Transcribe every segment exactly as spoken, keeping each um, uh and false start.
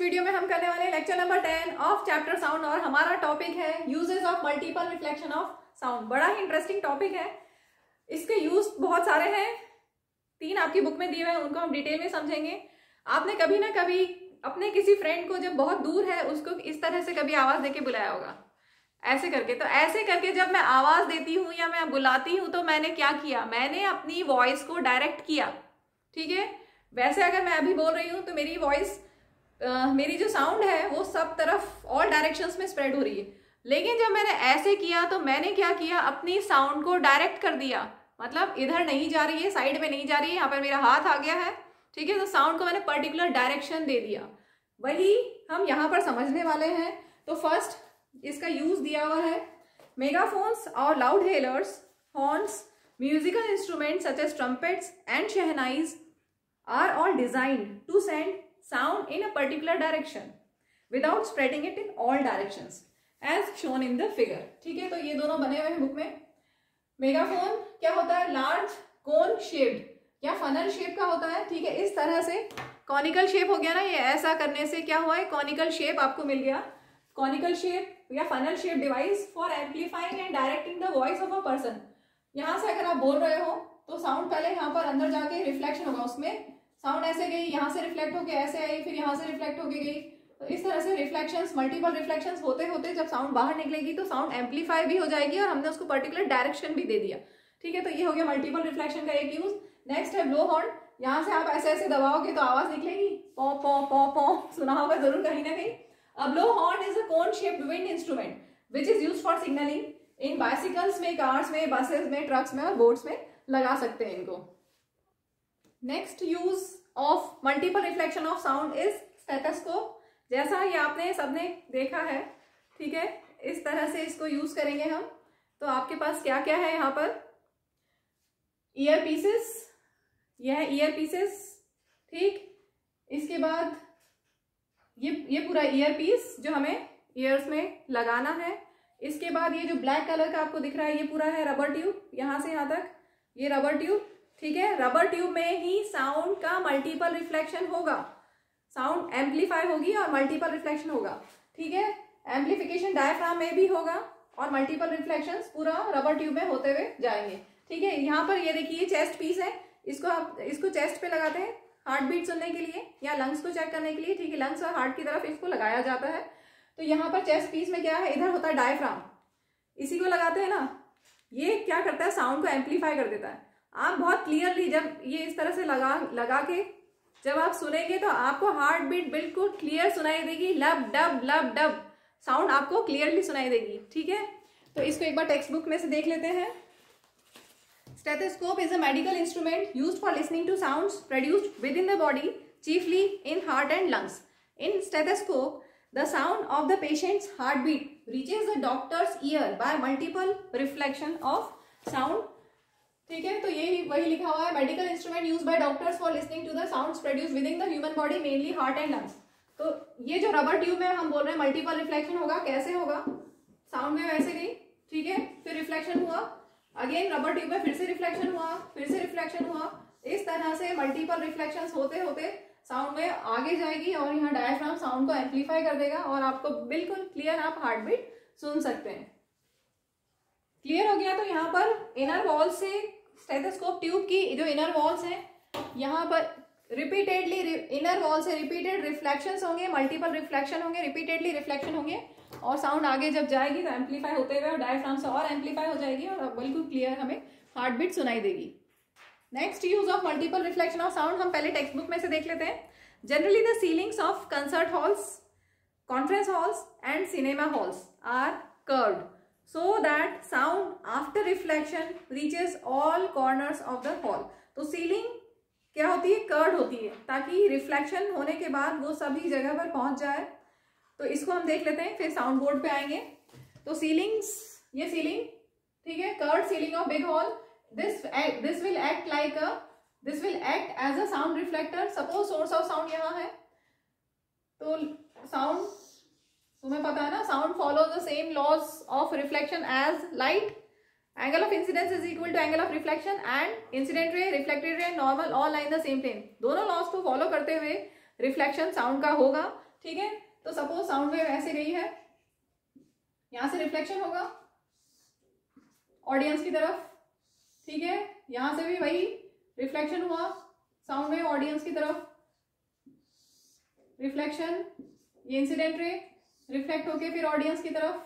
Video में हम करने वाले हैं lecture number ten of chapter sound और हमारा टॉपिक है uses of multiple reflection of sound. बड़ा ही इंटरेस्टिंग टॉपिक है, इसके यूज बहुत सारे हैं, तीन आपकी बुक में दिए हुए हैं, उनको हम डिटेल में समझेंगे। आपने कभी ना कभी अपने किसी फ्रेंड को जब बहुत दूर है उसको इस तरह से कभी आवाज देके बुलाया होगा, ऐसे करके। तो ऐसे करके जब मैं आवाज देती हूँ या मैं बुलाती हूँ तो मैंने क्या किया, मैंने अपनी वॉइस को डायरेक्ट किया, ठीक है। वैसे अगर मैं अभी बोल रही हूँ तो मेरी वॉइस Uh, मेरी जो साउंड है वो सब तरफ ऑल डायरेक्शंस में स्प्रेड हो रही है, लेकिन जब मैंने ऐसे किया तो मैंने क्या किया, अपनी साउंड को डायरेक्ट कर दिया, मतलब इधर नहीं जा रही है, साइड में नहीं जा रही है, यहाँ पर मेरा हाथ आ गया है, ठीक है। तो साउंड को मैंने पर्टिकुलर डायरेक्शन दे दिया, वही हम यहाँ पर समझने वाले हैं। तो फर्स्ट इसका यूज दिया हुआ है, मेगाफोन्स और loud hailers, horns, musical instrument such as trumpets and shehnais are all designed to send sound in a particular direction without spreading it in all directions as shown in the figure, ठीक है। तो ये दोनों बने हुए हैं book में। Megaphone क्या होता है, लार्ज कोन शेप्ड या फनल शेप का होता है, ठीक है। इस तरह से कॉनिकल शेप हो गया ना, ये ऐसा करने से क्या हुआ है, कॉनिकल शेप आपको मिल गया। कॉनिकल शेप या funnel shape device for amplifying and directing the voice of a person. यहाँ से अगर आप बोल रहे हो तो साउंड पहले यहाँ पर अंदर जाके रिफ्लेक्शन होगा, उसमें साउंड ऐसे गई, यहाँ से रिफ्लेक्ट होके ऐसे आई, फिर यहाँ से रिफ्लेक्ट होके गई। तो इस तरह से रिफ्लेक्शंस, मल्टीपल रिफ्लेक्शंस होते होते जब साउंड बाहर निकलेगी तो साउंड एम्पलीफाई भी हो जाएगी और हमने उसको पर्टिकुलर डायरेक्शन भी दे दिया, ठीक है। तो ये हो गया मल्टीपल रिफ्लेक्शन का एक यूज। नेक्स्ट है ब्लो हॉर्न। यहाँ से आप ऐसे ऐसे दबाओगे तो आवाज निकलेगी, पॉ पॉ पॉ पॉ, सुना होगा जरूर कहीं ना कहीं। A blow horn is a cone shaped wind instrument which is used for signalling in bicycles में, कार्स में, बसेस में, ट्रक्स में और बोट्स में लगा सकते हैं इनको। Next use of multiple reflection of sound is stethoscope. जैसा ये आपने सबने देखा है, ठीक है, इस तरह से इसको यूज करेंगे हम। तो आपके पास क्या क्या है यहाँ पर, ईयर पीसेस, यह है ईयर पीसेस, ठीक। इसके बाद ये ये पूरा ईयर पीस जो हमें ईयर्स में लगाना है। इसके बाद ये जो ब्लैक कलर का आपको दिख रहा है ये पूरा है रबर ट्यूब, यहाँ से यहाँ तक ये रबर ट्यूब, ठीक है। रबर ट्यूब में ही साउंड का मल्टीपल रिफ्लेक्शन होगा, साउंड एम्पलीफाई होगी और मल्टीपल रिफ्लेक्शन होगा, ठीक है। एम्पलीफिकेशन डायफ्राम में भी होगा और मल्टीपल रिफ्लेक्शंस पूरा रबर ट्यूब में होते हुए जाएंगे, ठीक है। यहाँ पर ये देखिए चेस्ट पीस है, इसको आप इसको चेस्ट पे लगाते हैं हार्ट बीट सुनने के लिए या लंग्स को चेक करने के लिए, ठीक है। लंग्स और हार्ट की तरफ इसको लगाया जाता है। तो यहाँ पर चेस्ट पीस में क्या है, इधर होता है डायफ्राम, इसी को लगाते हैं ना, ये क्या करता है, साउंड को एम्पलीफाई कर देता है। आप बहुत क्लियरली जब ये इस तरह से लगा लगा के जब आप सुनेंगे तो आपको हार्ट बीट बिल्कुल क्लियर सुनाई देगी, लब डब लब डब साउंड आपको क्लियरली सुनाई देगी, ठीक है। तो इसको एक बार टेक्स्ट बुक में से देख लेते हैं। Stethoscope is a medical instrument used for listening to sounds produced within the body, chiefly in heart and lungs. In stethoscope the sound of the patient's heart beat reaches the doctor's ear by multiple reflection of sound, ठीक है। तो ये वही लिखा हुआ है, medical instrument used by doctors for listening to the sounds produced within the human body, mainly heart and lungs. तो ये जो रबर ट्यूब में हम बोल रहे हैं मल्टीपल रिफ्लेक्शन होगा, कैसे होगा, साउंड में वैसे गई, ठीक है, फिर रिफ्लेक्शन हुआ, अगेन रबर ट्यूब में फिर से रिफ्लेक्शन हुआ, फिर से रिफ्लेक्शन हुआ, इस तरह से मल्टीपल रिफ्लेक्शन होते होते साउंड में आगे जाएगी और यहाँ डायफ्राम साउंड को एम्पलीफाई कर देगा और आपको बिल्कुल क्लियर आप हार्ट बीट सुन सकते हैं। क्लियर हो गया। तो यहाँ पर इनर वॉल से स्टेथोस्कोप ट्यूब की जो इनर वॉल्स हैं, यहाँ पर रिपीटेडली इनर वॉल से रिपीटेड रिफ्लेक्शंस होंगे, मल्टीपल रिफ्लेक्शन होंगे, रिपीटेडली रिफ्लेक्शन होंगे और साउंड आगे जब जाएगी तो एम्पलीफाई होते हुए और डायफ्राम से और एम्पलीफाई हो जाएगी और बिल्कुल क्लियर हमें हार्ट बीट सुनाई देगी। Next use of multiple reflection of sound हम पहले टेक्स्ट बुक में से देख लेते हैं। Generally the ceilings of concert halls, conference halls and cinema halls are curved so that sound after reflection reaches all corners of the hall। तो ceiling क्या होती है, कर्व होती है, ताकि रिफ्लेक्शन होने के बाद वो सभी जगह पर पहुंच जाए। तो इसको हम देख लेते हैं, फिर साउंड बोर्ड पे आएंगे। तो सीलिंग्स, ये सीलिंग, ठीक है, curve ceiling of big hall, this this will act like a this will act as a sound reflector. Suppose source of sound यहाँ है, तो साउंड तुम्हें पता है ना, sound follows the same laws of reflection as light. Angle of incidence is equal to angle of reflection and incident ray, reflected ray, normal all line the same plane. दोनों laws को follow करते हुए reflection sound का होगा। ठीक है। तो suppose sound wave ऐसे गई है, यहां से रिफ्लेक्शन होगा ऑडियंस की तरफ, ठीक है। यहां से भी वही रिफ्लेक्शन हुआ साउंड वेव ऑडियंस की तरफ, रिफ्लेक्शन, ये इंसिडेंट रे रिफ्लेक्ट होके फिर ऑडियंस की तरफ,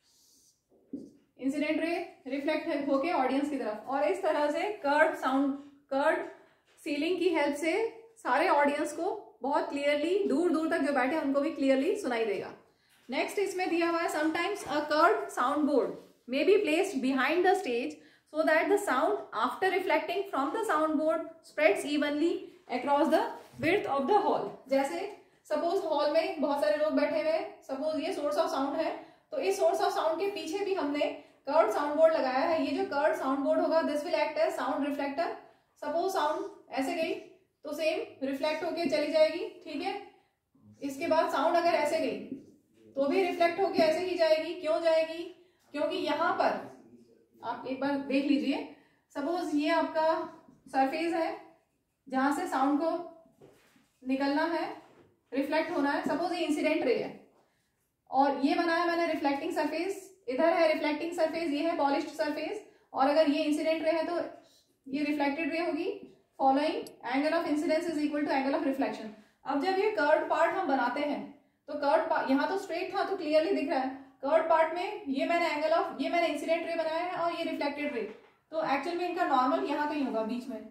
इंसिडेंट रे रिफ्लेक्ट होके ऑडियंस की तरफ, और इस तरह से कर्व साउंड कर्व सीलिंग की हेल्प से सारे ऑडियंस को बहुत क्लियरली, दूर दूर तक जो बैठे हैं उनको भी क्लियरली सुनाई देगा। नेक्स्ट इसमें दिया हुआ है, sometimes a curved sound board may be placed behind the stage so that the sound after reflecting from the sound board spreads evenly across the width of the hall. जैसे suppose hall में बहुत सारे लोग बैठे हुए, suppose ये source of sound है, तो इस सोर्स ऑफ साउंड के पीछे भी हमने कर्व्ड साउंड बोर्ड लगाया है। ये जो कर्व्ड साउंड बोर्ड होगा, this will act as sound reflector. Suppose sound ऐसे गई तो सेम रिफ्लेक्ट होके चली जाएगी, ठीक है। इसके बाद साउंड अगर ऐसे गई तो भी रिफ्लेक्ट होके ऐसे ही जाएगी। क्यों जाएगी? क्योंकि यहाँ पर आप एक बार देख लीजिए, सपोज ये आपका सरफेस है जहां से साउंड को निकलना है, रिफ्लेक्ट होना है। सपोज ये इंसिडेंट रे है और ये बनाया मैंने रिफ्लेक्टिंग सरफेस, इधर है रिफ्लेक्टिंग सरफेस, ये है पॉलिश्ड सरफेस, और अगर ये इंसिडेंट रे है तो ये रिफ्लेक्टेड रे होगी। Following angle of incidence is equal to angle of reflection. अब जब ये कर्व्ड पार्ट हम बनाते हैं तो कर्व्ड पार्ट यहाँ तो स्ट्रेट था तो क्लियरली दिख रहा है, कर्व्ड पार्ट में ये मैंने एंगल ऑफ, ये मैंने इंसिडेंट रे बनाया है और ये रिफ्लेक्टेड रे, तो एक्चुअल में इनका नॉर्मल यहाँ कहीं होगा बीच में,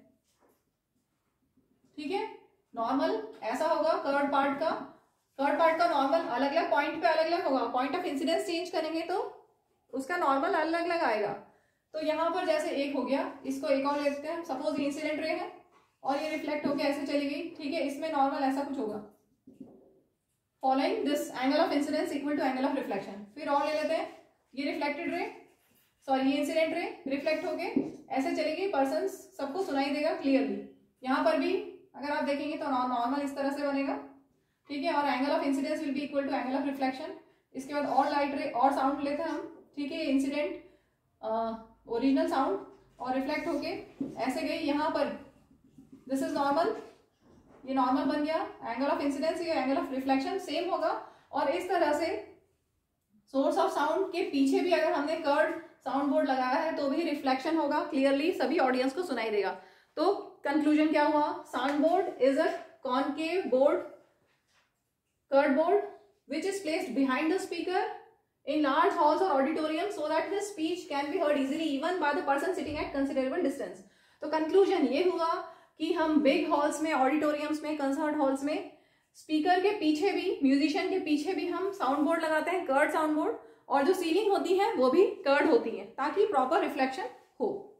ठीक है। नॉर्मल ऐसा होगा कर्व्ड पार्ट का, कर्व्ड पार्ट का नॉर्मल अलग अलग पॉइंट पे अलग अलग होगा। पॉइंट ऑफ इंसिडेंस चेंज करेंगे तो उसका नॉर्मल अलग अलग आएगा। तो यहाँ पर जैसे एक हो गया, इसको एक और लेते हैं, सपोज ये इंसिडेंट रे है और ये रिफ्लेक्ट होके ऐसे चली गई, ठीक है। इसमें नॉर्मल ऐसा कुछ होगा, following this angle of incidence equal to angle of reflection. फिर और ले लेते हैं, ये रिफ्लेक्टेड रे, सॉरी ये इंसिडेंट रे रिफ्लेक्ट होके ऐसे चलेगी, पर्सन सबको सुनाई देगा क्लियरली। यहाँ पर भी अगर आप देखेंगे तो नॉर्मल इस तरह से बनेगा, ठीक है। और angle of incidence will be equal to angle of reflection. इसके बाद और लाइट रे और साउंड लेते हैं हम, ठीक है। इंसिडेंट ओरिजिनल साउंड और रिफ्लेक्ट होके ऐसे गई यहाँ पर, दिस इज नॉर्मल, ये नॉर्मल बन गया। एंगल ऑफ इंसिडेंस, ये एंगल ऑफ रिफ्लेक्शन सेम होगा। और इस तरह से सोर्स ऑफ साउंड के पीछे भी अगर हमने कर्व्ड साउंड बोर्ड लगाया है तो भी रिफ्लेक्शन होगा, क्लियरली सभी ऑडियंस को सुनाई देगा। तो कंक्लूजन क्या हुआ? Sound board is a concave board, curved board which is placed behind the speaker in large halls or auditorium so that his speech can be heard easily even by the person sitting at considerable distance। तो conclusion ये हुआ कि हम big halls में, auditoriums में, concert halls में speaker के पीछे भी, म्यूजिशियन के पीछे भी हम साउंड बोर्ड लगाते हैं, कर्व्ड साउंड बोर्ड, और जो सीलिंग होती है वो भी कर्व्ड होती है ताकि प्रॉपर रिफ्लेक्शन हो।